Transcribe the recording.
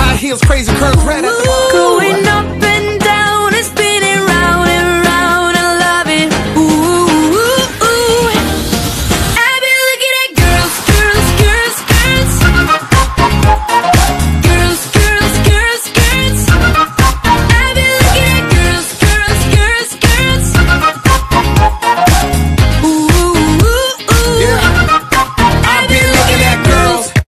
High heels, crazy curves, red at the bottom. Going up